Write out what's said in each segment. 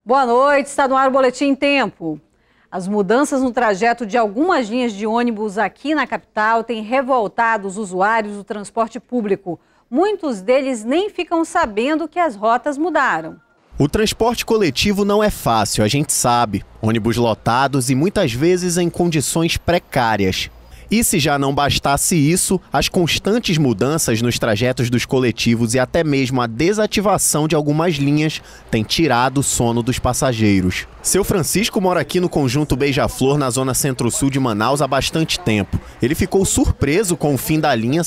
Boa noite, está no ar o Boletim Tempo. As mudanças no trajeto de algumas linhas de ônibus aqui na capital têm revoltado os usuários do transporte público. Muitos deles nem ficam sabendo que as rotas mudaram. O transporte coletivo não é fácil, a gente sabe. Ônibus lotados e muitas vezes em condições precárias. E se já não bastasse isso, as constantes mudanças nos trajetos dos coletivos e até mesmo a desativação de algumas linhas têm tirado o sono dos passageiros. Seu Francisco mora aqui no conjunto Beija-Flor, na zona centro-sul de Manaus, há bastante tempo. Ele ficou surpreso com o fim da linha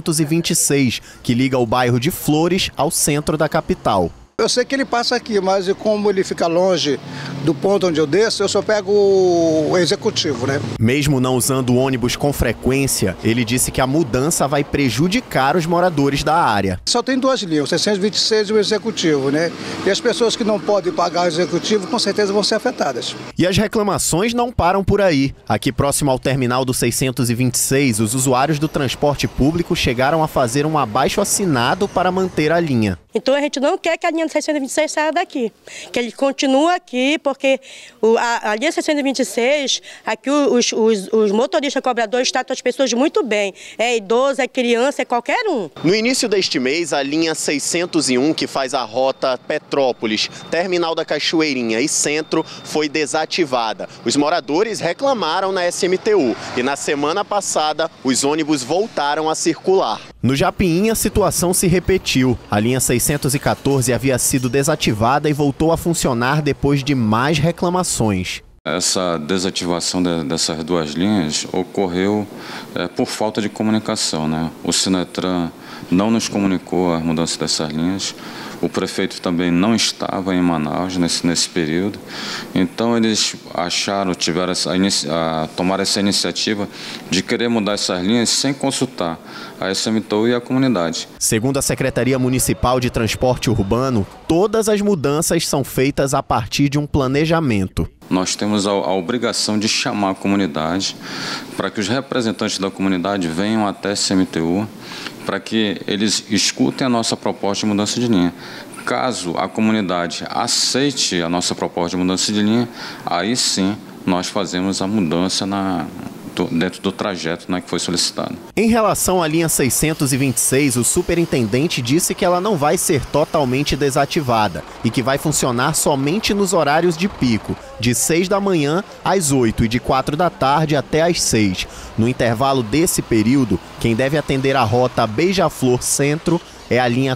626, que liga o bairro de Flores ao centro da capital. Eu sei que ele passa aqui, mas como ele fica longe do ponto onde eu desço, eu só pego o executivo, né? Mesmo não usando o ônibus com frequência, ele disse que a mudança vai prejudicar os moradores da área. Só tem duas linhas, o 626 e o executivo, né? E as pessoas que não podem pagar o executivo, com certeza vão ser afetadas. E as reclamações não param por aí. Aqui próximo ao terminal do 626, os usuários do transporte público chegaram a fazer um abaixo-assinado para manter a linha. Então a gente não quer que a linha 626 saia daqui, que ele continue aqui, porque a linha 626, aqui os motoristas cobradores tratam as pessoas muito bem, é idoso, é criança, é qualquer um. No início deste mês, a linha 601, que faz a rota Petrópolis, Terminal da Cachoeirinha e Centro, foi desativada. Os moradores reclamaram na SMTU e na semana passada os ônibus voltaram a circular. No Japinha, a situação se repetiu. A linha 614 havia sido desativada e voltou a funcionar depois de mais reclamações. Essa desativação dessas duas linhas ocorreu por falta de comunicação, né? O Sinetran não nos comunicou a mudança dessas linhas. O prefeito também não estava em Manaus nesse período. Então eles tomaram essa iniciativa de querer mudar essas linhas sem consultar a SMTU e a comunidade. Segundo a Secretaria Municipal de Transporte Urbano, todas as mudanças são feitas a partir de um planejamento. Nós temos a obrigação de chamar a comunidade para que os representantes da comunidade venham até a SMTU, para que eles escutem a nossa proposta de mudança de linha. Caso a comunidade aceite a nossa proposta de mudança de linha, aí sim nós fazemos a mudança dentro do trajeto que foi solicitado. Em relação à linha 626, o superintendente disse que ela não vai ser totalmente desativada e que vai funcionar somente nos horários de pico, de 6 da manhã às 8 e de 4 da tarde até às 6. No intervalo desse período, quem deve atender a rota Beija-Flor Centro é a linha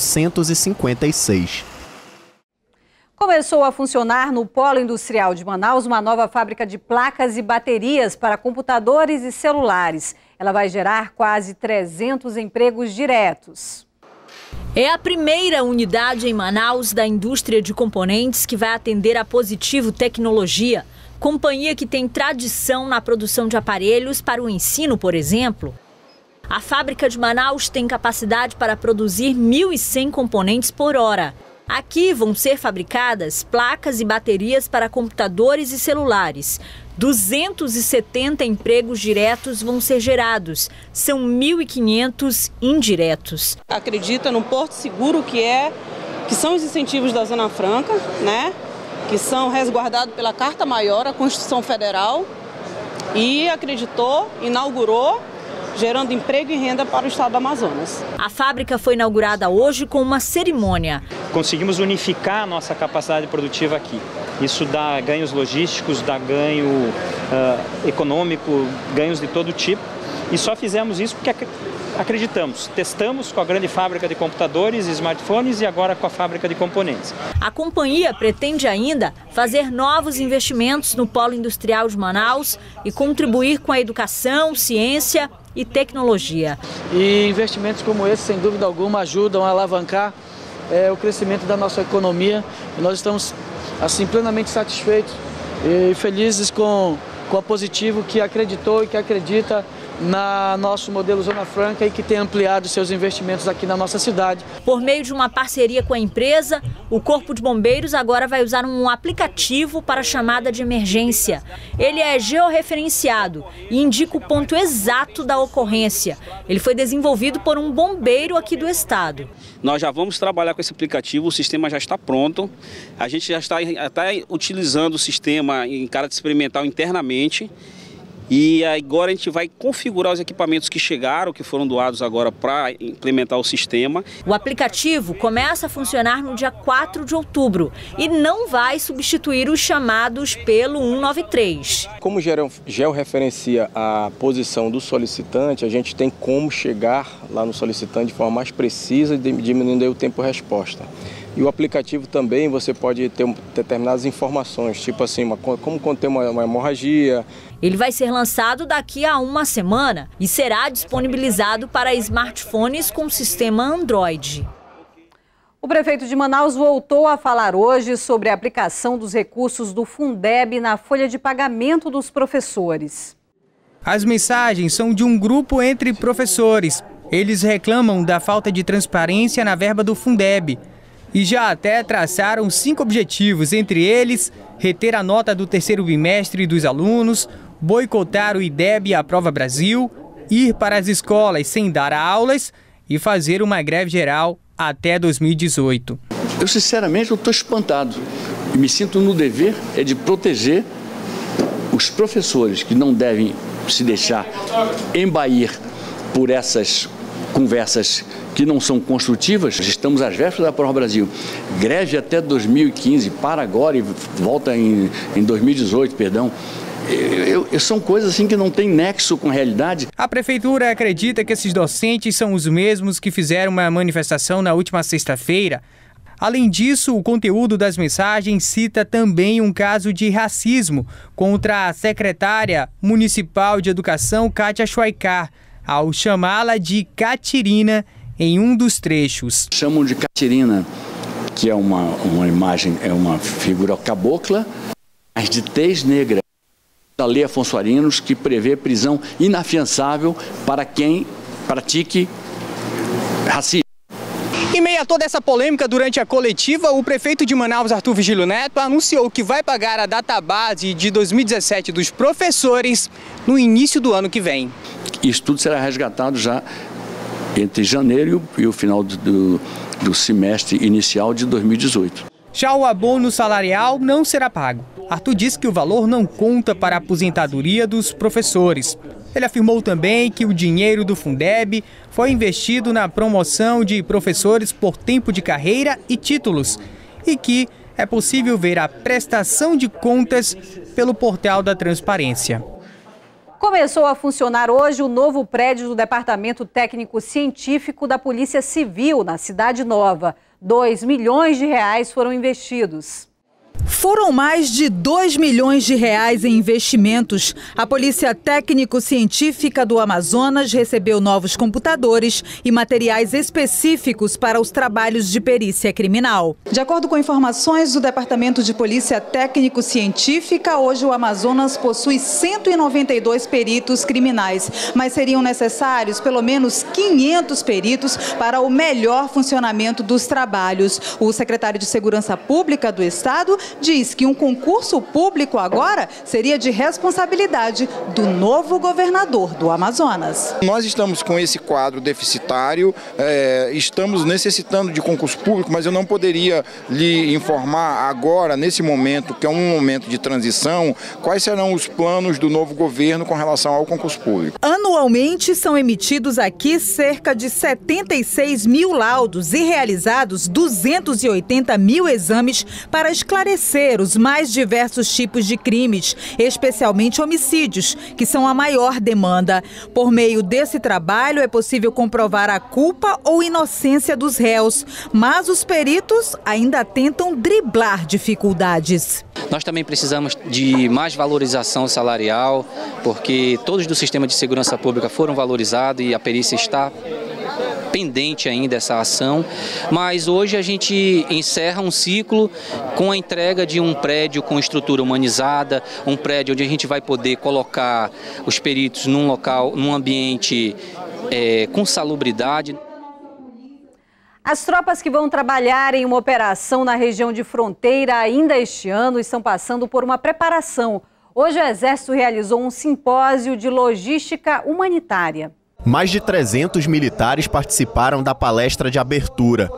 456. Começou a funcionar no Polo Industrial de Manaus uma nova fábrica de placas e baterias para computadores e celulares. Ela vai gerar quase 300 empregos diretos. É a primeira unidade em Manaus da indústria de componentes que vai atender a Positivo Tecnologia, companhia que tem tradição na produção de aparelhos para o ensino, por exemplo. A fábrica de Manaus tem capacidade para produzir 1.100 componentes por hora. Aqui vão ser fabricadas placas e baterias para computadores e celulares. 270 empregos diretos vão ser gerados. São 1.500 indiretos. Acredita no Porto Seguro, que são os incentivos da Zona Franca, né? Que são resguardados pela Carta Maior, a Constituição Federal. E acreditou, inaugurou, gerando emprego e renda para o estado do Amazonas. A fábrica foi inaugurada hoje com uma cerimônia. Conseguimos unificar a nossa capacidade produtiva aqui. Isso dá ganhos logísticos, dá ganho econômico, ganhos de todo tipo. E só fizemos isso porque acreditamos. Testamos com a grande fábrica de computadores e smartphones e agora com a fábrica de componentes. A companhia pretende ainda fazer novos investimentos no Polo Industrial de Manaus e contribuir com a educação, ciência e tecnologia. E investimentos como esse, sem dúvida alguma, ajudam a alavancar o crescimento da nossa economia. E nós estamos assim plenamente satisfeitos e felizes com a Positivo, que acreditou e que acredita na nosso modelo Zona Franca e que tem ampliado seus investimentos aqui na nossa cidade. Por meio de uma parceria com a empresa, o Corpo de Bombeiros agora vai usar um aplicativo para chamada de emergência. Ele é georreferenciado e indica o ponto exato da ocorrência. Ele foi desenvolvido por um bombeiro aqui do estado. Nós já vamos trabalhar com esse aplicativo, o sistema já está pronto. A gente já está até utilizando o sistema em caráter experimental internamente. E agora a gente vai configurar os equipamentos que chegaram, que foram doados agora para implementar o sistema. O aplicativo começa a funcionar no dia 4 de outubro e não vai substituir os chamados pelo 193. Como georreferencia a posição do solicitante, a gente tem como chegar lá no solicitante de forma mais precisa e diminuindo o tempo de resposta. E o aplicativo também você pode ter determinadas informações, tipo assim, como conter uma hemorragia. Ele vai ser lançado daqui a uma semana e será disponibilizado para smartphones com sistema Android. O prefeito de Manaus voltou a falar hoje sobre a aplicação dos recursos do Fundeb na folha de pagamento dos professores. As mensagens são de um grupo entre professores. Eles reclamam da falta de transparência na verba do Fundeb. E já até traçaram 5 objetivos, entre eles, reter a nota do terceiro bimestre dos alunos, boicotar o IDEB e a Prova Brasil, ir para as escolas sem dar aulas e fazer uma greve geral até 2018. Eu, sinceramente, estou espantado e me sinto no dever de proteger os professores que não devem se deixar embair por essas conversas que não são construtivas. Estamos às vésperas da Prova Brasil. Greve até 2015, para agora e volta em 2018, perdão. São coisas assim que não tem nexo com a realidade. A prefeitura acredita que esses docentes são os mesmos que fizeram uma manifestação na última sexta-feira. Além disso, o conteúdo das mensagens cita também um caso de racismo contra a secretária municipal de educação, Kátia Schweikar, ao chamá-la de Catirina em um dos trechos. Chamam de Catirina, que é uma imagem, é uma figura cabocla, mas de tez negra. Da Lei Afonso Arinos, que prevê prisão inafiançável para quem pratique racismo. Em meio a toda essa polêmica durante a coletiva, o prefeito de Manaus, Arthur Vigílio Neto, anunciou que vai pagar a database de 2017 dos professores no início do ano que vem. Isso tudo será resgatado já entre janeiro e o final do semestre inicial de 2018. Já o abono salarial não será pago. Arthur disse que o valor não conta para a aposentadoria dos professores. Ele afirmou também que o dinheiro do Fundeb foi investido na promoção de professores por tempo de carreira e títulos e que é possível ver a prestação de contas pelo portal da transparência. Começou a funcionar hoje o novo prédio do Departamento Técnico Científico da Polícia Civil, na Cidade Nova. 2 milhões de reais foram investidos. Foram mais de 2 milhões de reais em investimentos. A Polícia Técnico-Científica do Amazonas recebeu novos computadores e materiais específicos para os trabalhos de perícia criminal. De acordo com informações do Departamento de Polícia Técnico-Científica, hoje o Amazonas possui 192 peritos criminais, mas seriam necessários pelo menos 500 peritos para o melhor funcionamento dos trabalhos. O secretário de Segurança Pública do Estado diz que um concurso público agora seria de responsabilidade do novo governador do Amazonas. Nós estamos com esse quadro deficitário, estamos necessitando de concurso público, mas eu não poderia lhe informar agora, nesse momento, que é um momento de transição, quais serão os planos do novo governo com relação ao concurso público. Anualmente são emitidos aqui cerca de 76 mil laudos e realizados 280 mil exames para esclarecer os mais diversos tipos de crimes, especialmente homicídios, que são a maior demanda. Por meio desse trabalho é possível comprovar a culpa ou inocência dos réus, mas os peritos ainda tentam driblar dificuldades. Nós também precisamos de mais valorização salarial, porque todos do sistema de segurança pública foram valorizados e a perícia está pendente ainda essa ação, mas hoje a gente encerra um ciclo com a entrega de um prédio com estrutura humanizada, um prédio onde a gente vai poder colocar os peritos num local, num ambiente com salubridade. As tropas que vão trabalhar em uma operação na região de fronteira ainda este ano estão passando por uma preparação. Hoje o Exército realizou um simpósio de logística humanitária. Mais de 300 militares participaram da palestra de abertura.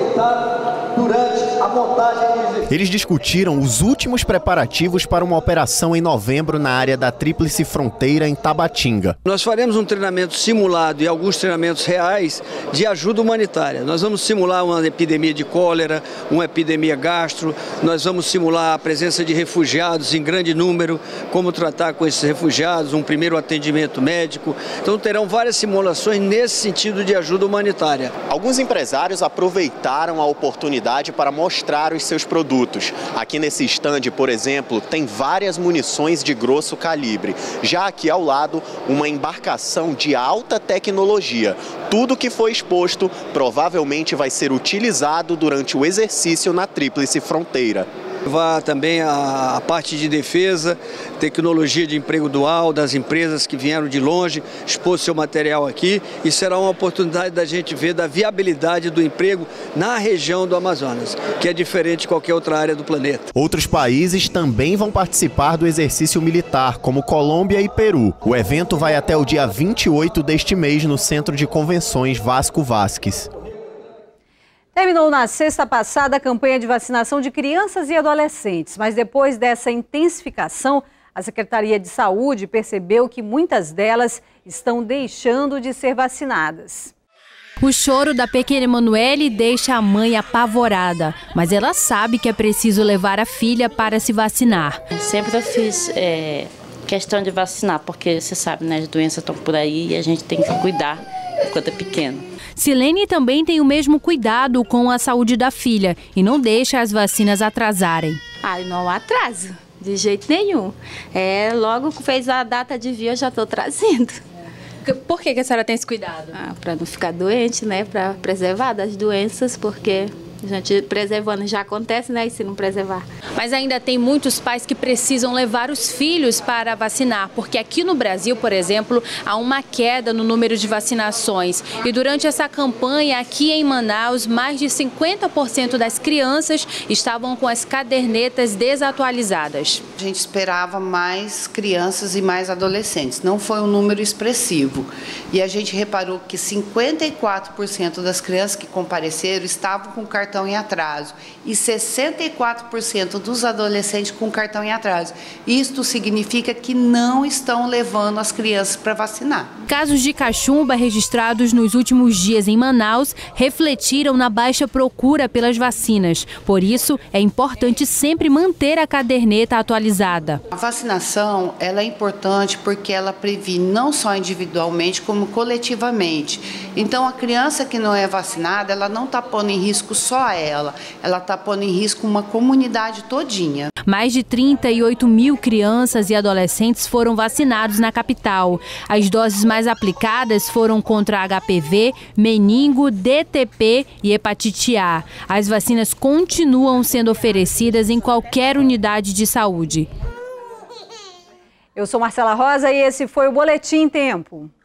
Eles discutiram os últimos preparativos para uma operação em novembro na área da Tríplice Fronteira, em Tabatinga. Nós faremos um treinamento simulado e alguns treinamentos reais de ajuda humanitária. Nós vamos simular uma epidemia de cólera, uma epidemia gastro, nós vamos simular a presença de refugiados em grande número, como tratar com esses refugiados, um primeiro atendimento médico. Então terão várias simulações nesse sentido de ajuda humanitária. Alguns empresários aproveitaram a oportunidade para mostrar os seus produtos. Aqui nesse estande, por exemplo, tem várias munições de grosso calibre. Já aqui ao lado, uma embarcação de alta tecnologia. Tudo que foi exposto provavelmente vai ser utilizado durante o exercício na Tríplice Fronteira. Vá também a parte de defesa, tecnologia de emprego dual das empresas que vieram de longe, expor seu material aqui, e será uma oportunidade da gente ver da viabilidade do emprego na região do Amazonas, que é diferente de qualquer outra área do planeta. Outros países também vão participar do exercício militar, como Colômbia e Peru. O evento vai até o dia 28 deste mês no Centro de Convenções Vasco Vasques. Terminou na sexta passada a campanha de vacinação de crianças e adolescentes, mas depois dessa intensificação, a Secretaria de Saúde percebeu que muitas delas estão deixando de ser vacinadas. O choro da pequena Emanuele deixa a mãe apavorada, mas ela sabe que é preciso levar a filha para se vacinar. Sempre eu fiz questão de vacinar, porque você sabe, né, as doenças estão por aí e a gente tem que cuidar enquanto é pequeno. Silene também tem o mesmo cuidado com a saúde da filha e não deixa as vacinas atrasarem. Não atraso, de jeito nenhum. Logo que fez a data de vir, eu já estou trazendo. Por que a senhora tem esse cuidado? Para não ficar doente, né? Para preservar das doenças, porque a gente preservando já acontece, né? E se não preservar. Mas ainda tem muitos pais que precisam levar os filhos para vacinar, porque aqui no Brasil, por exemplo, há uma queda no número de vacinações. E durante essa campanha, aqui em Manaus, mais de 50% das crianças estavam com as cadernetas desatualizadas. A gente esperava mais crianças e mais adolescentes, não foi um número expressivo. E a gente reparou que 54% das crianças que compareceram estavam com cartão em atraso e 64% dos adolescentes com cartão em atraso. Isto significa que não estão levando as crianças para vacinar. Casos de cachumba registrados nos últimos dias em Manaus refletiram na baixa procura pelas vacinas. Por isso, é importante sempre manter a caderneta atualizada. A vacinação, ela é importante porque ela previne não só individualmente, como coletivamente. Então, a criança que não é vacinada, ela não está pondo em risco só ela está pondo em risco uma comunidade todinha. Mais de 38 mil crianças e adolescentes foram vacinados na capital. As doses mais aplicadas foram contra HPV, meningo, DTP e hepatite A. As vacinas continuam sendo oferecidas em qualquer unidade de saúde. Eu sou Marcela Rosa e esse foi o Boletim Tempo.